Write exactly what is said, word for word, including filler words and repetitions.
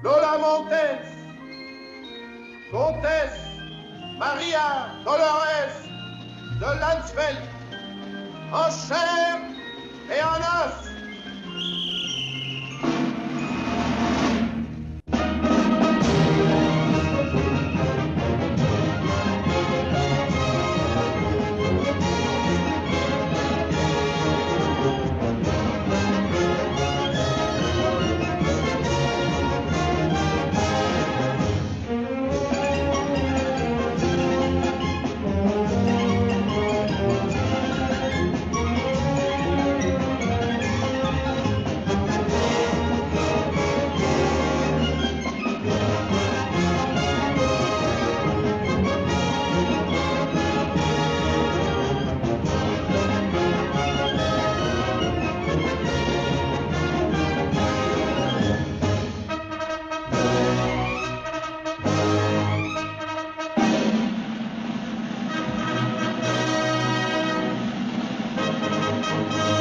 Lola Montes, Comtesse Maria Dolores de Landsfeld, en chair et en os. Thank you.